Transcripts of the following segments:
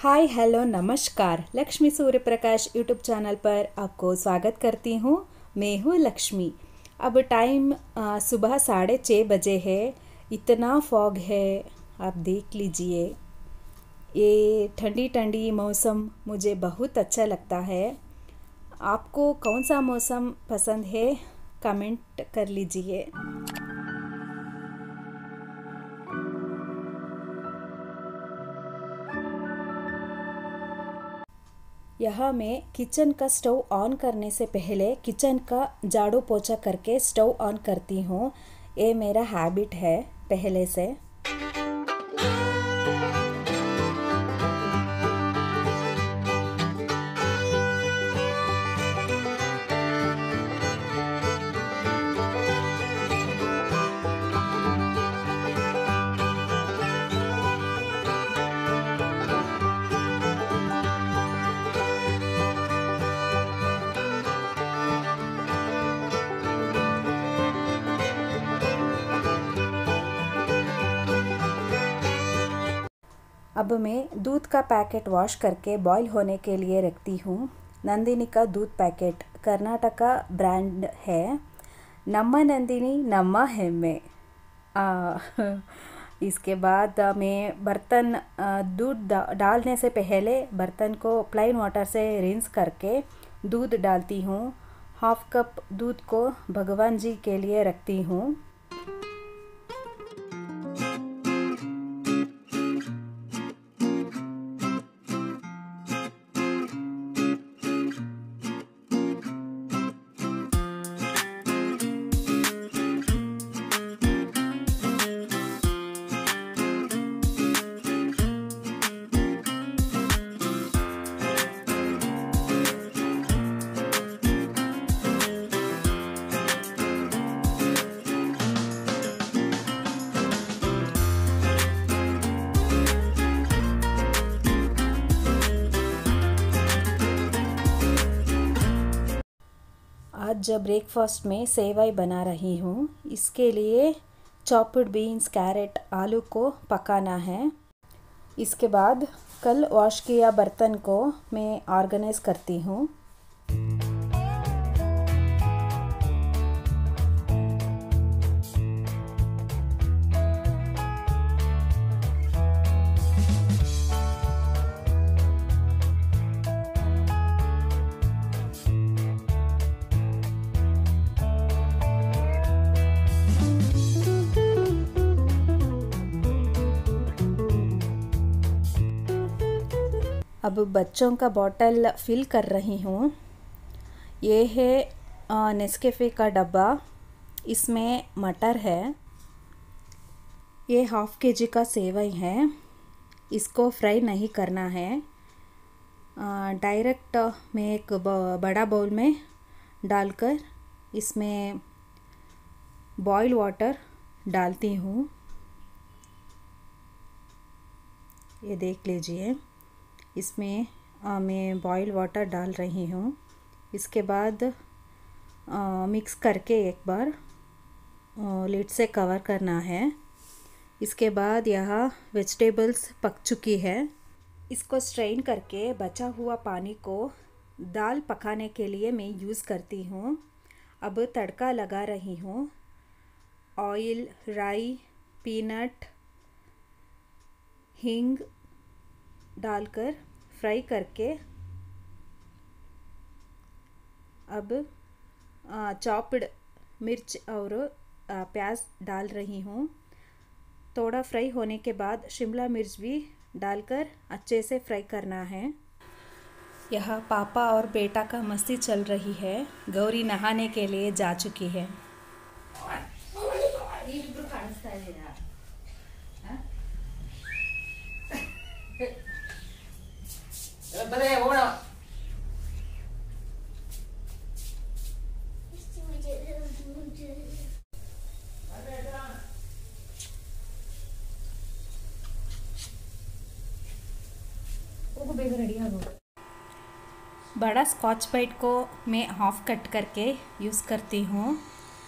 हाय hello नमस्कार। Lakshmi Surya Prakash YouTube channel पर आपको स्वागत करती हूँ। मैं हूँ लक्ष्मी। अब टाइम सुबह 6:30 बजे है। इतना फॉग है, आप देख लीजिए। ये ठंडी ठंडी मौसम मुझे बहुत अच्छा लगता है। आपको कौन सा मौसम पसंद है, कमेंट कर लीजिए। यहाँ मैं किचन का स्टोव ऑन करने से पहले किचन का झाड़ू पोछा करके स्टोव ऑन करती हूँ। ये मेरा हैबिट है पहले से। अब मैं दूध का पैकेट वॉश करके बॉईल होने के लिए रखती हूँ। नंदिनी का दूध पैकेट कर्नाटका ब्रांड है। नम्मा नंदिनी नम्मा हेम्मे। इसके बाद मैं बर्तन दूध डालने से पहले बर्तन को प्लेन वाटर से रिंस करके दूध डालती हूँ। 1/2 कप दूध को भगवान जी के लिए रखती हूँ। आज जब ब्रेकफास्ट में सेवई बना रही हूँ। इसके लिए चॉप्ड बीन्स, कैरेट, आलू को पकाना है। इसके बाद कल वॉश किया बर्तन को मैं ऑर्गेनाइज करती हूँ। अब बच्चों का बॉटल फिल कर रही हूँ। ये है नेस्कैफ़े का डब्बा। इसमें मटर है। ये 1/2 kg का सेवई है। इसको फ्राई नहीं करना है। डायरेक्ट मैं एक बड़ा बाउल में डालकर इसमें बॉयल वाटर डालती हूँ। ये देख लीजिए। इसमें मैं बॉयल वाटर डाल रही हूँ। इसके बाद मिक्स करके एक बार लिड से कवर करना है। इसके बाद यहाँ वेजिटेबल्स पक चुकी है। इसको स्ट्रेन करके बचा हुआ पानी को दाल पकाने के लिए मैं यूज़ करती हूँ। अब तड़का लगा रही हूँ। ऑयल, राई, पीनट, हींग डालकर फ्राई करके अब चॉप्ड मिर्च और प्याज डाल रही हूँ। थोड़ा फ्राई होने के बाद शिमला मिर्च भी डालकर अच्छे से फ्राई करना है। यहाँ पापा और बेटा का मस्ती चल रही है। गौरी नहाने के लिए जा चुकी है। बड़ा स्कॉच ब्राइट को मैं हाफ कट करके यूज़ करती हूँ।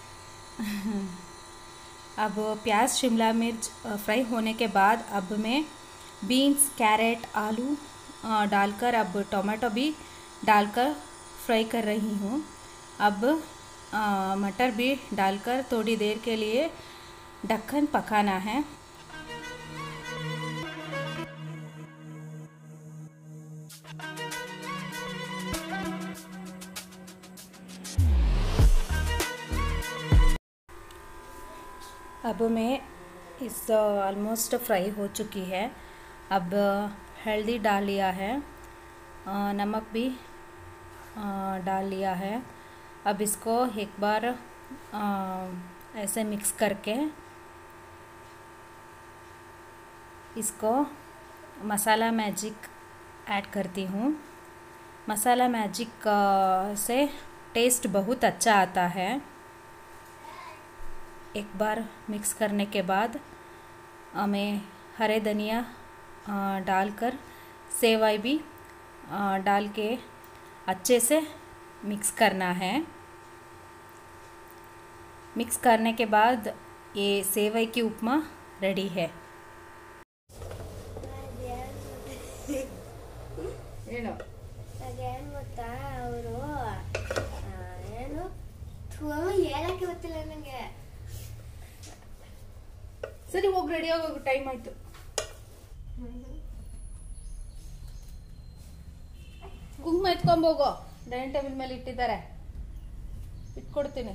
अब प्याज, शिमला मिर्च फ्राई होने के बाद अब मैं बीन्स, कैरेट, आलू डालकर अब टमाटो भी डालकर फ्राई कर रही हूँ। अब मटर भी डालकर थोड़ी देर के लिए ढक्कन पकाना है। अब मैं इस ऑलमोस्ट फ्राई हो चुकी है। अब हल्दी डाल लिया है, नमक भी डाल लिया है। अब इसको एक बार ऐसे मिक्स करके इसको मसाला मैजिक ऐड करती हूँ। मसाला मैजिक से टेस्ट बहुत अच्छा आता है। एक बार मिक्स करने के बाद मैं हरे धनिया डालकर सेवई भी डाल के अच्छे से मिक्स करना है। मिक्स करने के बाद ये सेवई की उपमा रेडी है। ಸರಿ ಹೋಗಿ ರೆಡಿ ಆಗೋಗು, ಟೈಮ್ ಆಯ್ತು. ಕುಂಕುಮ ಎತ್ಕೊಂಬೋಗೋ, ಡೈನಿಂಗ್ ಟೇಬಲ್ ಮೇಲೆ ಇಟ್ಟಿದ್ದಾರೆ, ಇಟ್ಕೊಡ್ತೀನಿ.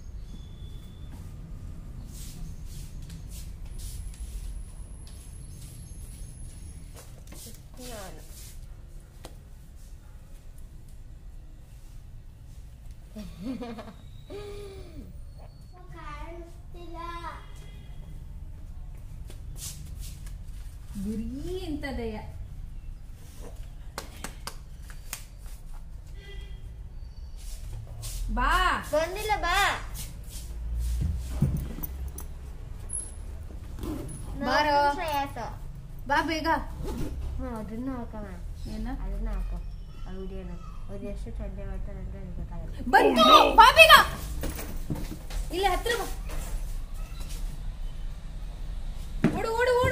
ಗುರಿ ಇಂತದೆಯ ಬಾ ಬಂದಿಲ್ಲ, ಬಾ ಬಾರೋ, ಬಾ ಬೇಗ. ಅದನ್ನ ಹಾಕೋಣ, ಏನ ಅದನ್ನ ಹಾಕೋ. ಆ ವಿಡಿಯೋನ ಅವ್ರು ಎಷ್ಟು ಚಂದ ಮಾಡ್ತಾರೆ ಅಂತ ಗೊತ್ತಾಗಲ್ಲ. ಬಂತು, ಬಾ ಬೇಗ, ಇಲ್ಲ ಹತ್ರ ಬಾ, ಓಡು ಓಡು ಓಡು.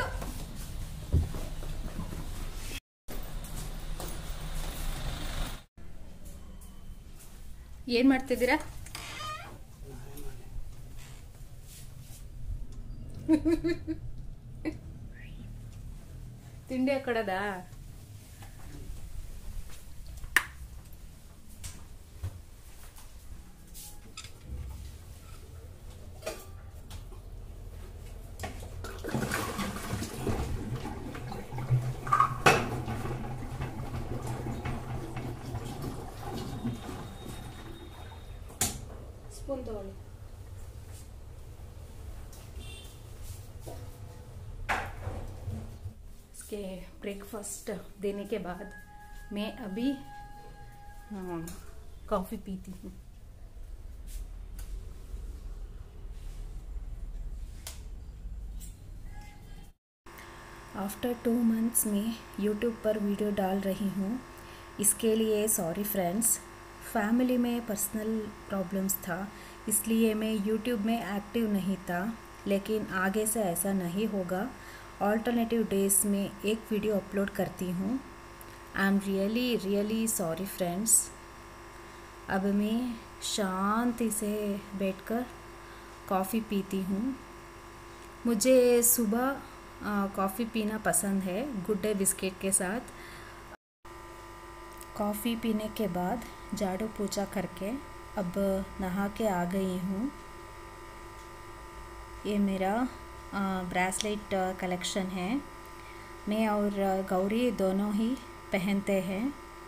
ಏನ್ ಮಾಡ್ತಿದ್ದೀರಾ? ತಿಂಡಿ ಹಾಕಡದ? स्पून तोड़ी। इसके ब्रेकफास्ट देने के बाद मैं अभी कॉफ़ी पीती हूँ। आफ्टर 2 मंथ्स में यूट्यूब पर वीडियो डाल रही हूँ, इसके लिए सॉरी फ्रेंड्स। फैमिली में पर्सनल प्रॉब्लम्स था, इसलिए मैं यूट्यूब में एक्टिव नहीं था, लेकिन आगे से ऐसा नहीं होगा। ऑल्टरनेटिव डेज में एक वीडियो अपलोड करती हूँ। I am really sorry friends. अब मैं शांति से बैठकर कॉफ़ी पीती हूँ। मुझे सुबह कॉफ़ी पीना पसंद है, गुड डे बिस्किट के साथ। कॉफ़ी पीने के बाद झाड़ू पोछा करके अब नहा के आ गई हूँ। ये मेरा ब्रेसलेट कलेक्शन है। मैं और गौरी दोनों ही पहनते हैं।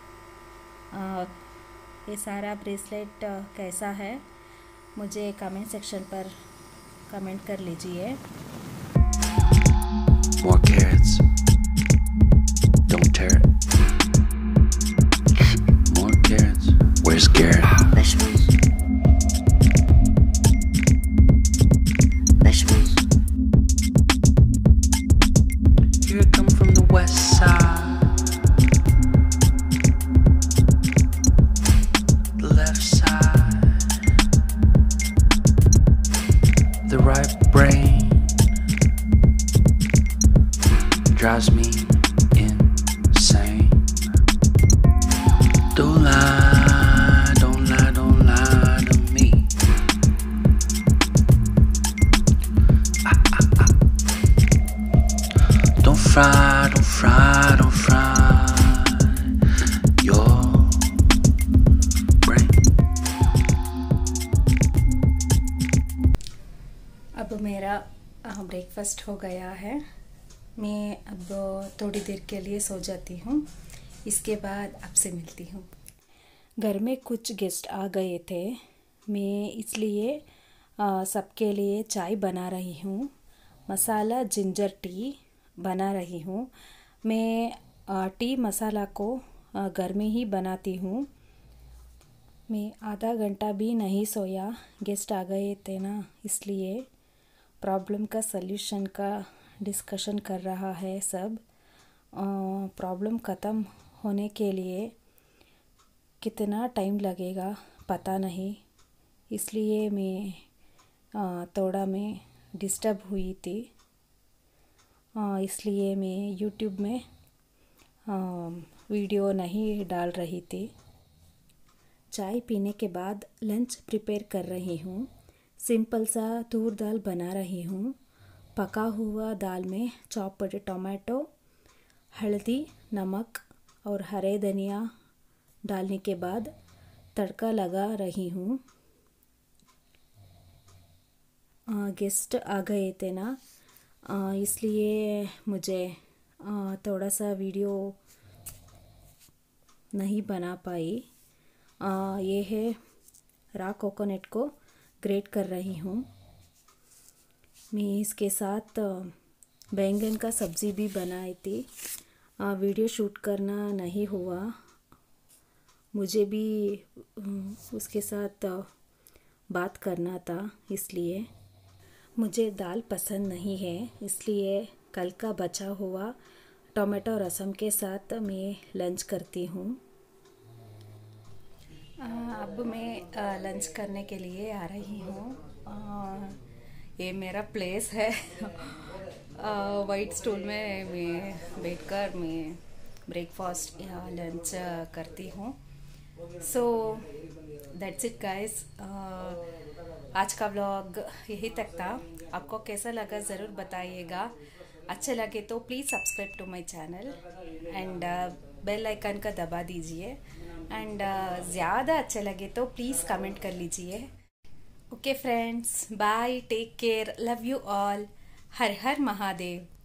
ये सारा ब्रेसलेट कैसा है मुझे कमेंट सेक्शन पर कमेंट कर लीजिए। More carrots. Don't tear it. More carrots. Where's Garrett? Vegetables. Vegetables. Here I come from the west side. The left side. The right brain drives me insane. अब मेरा breakfast हो गया है। मैं अब थोड़ी देर के लिए सो जाती हूँ, इसके बाद आपसे मिलती हूँ। घर में कुछ गेस्ट आ गए थे, मैं इसलिए सबके लिए चाय बना रही हूँ। मसाला जिंजर टी बना रही हूँ। मैं टी मसाला को घर में ही बनाती हूँ। मैं आधा घंटा भी नहीं सोया, गेस्ट आ गए थे ना, इसलिए प्रॉब्लम का सल्यूशन का डिस्कशन कर रहा है सब। प्रॉब्लम ख़त्म होने के लिए कितना टाइम लगेगा पता नहीं, इसलिए मैं थोड़ा मैं डिस्टर्ब हुई थी, इसलिए मैं यूट्यूब में वीडियो नहीं डाल रही थी। चाय पीने के बाद लंच प्रिपेयर कर रही हूँ। सिंपल सा तूर दाल बना रही हूँ। पका हुआ दाल में चॉप्ड टमाटो, हल्दी, नमक और हरे धनिया डालने के बाद तड़का लगा रही हूँ। गेस्ट आ गए थे ना, इसलिए मुझे थोड़ा सा वीडियो नहीं बना पाई। ये है रॉ कोकोनट को ग्रेट कर रही हूँ। मैं इसके साथ बैंगन का सब्ज़ी भी बनाई थी। वीडियो शूट करना नहीं हुआ, मुझे भी उसके साथ बात करना था, इसलिए मुझे दाल पसंद नहीं है, इसलिए कल का बचा हुआ टोमेटो रसम के साथ मैं लंच करती हूँ। अब मैं लंच करने के लिए आ रही हूँ। ये मेरा प्लेस है। वाइट स्टूल में मैं बैठकर मैं ब्रेकफास्ट या लंच करती हूँ। So that's it guys. आज का व्लॉग यही तक था। आपको कैसा लगा ज़रूर बताइएगा। अच्छा लगे तो please subscribe to my channel and bell icon का दबा दीजिए एंड ज़्यादा अच्छा लगे तो प्लीज़ कमेंट कर लीजिए। Okay friends, bye, take care, love you all. Har Har Mahadev.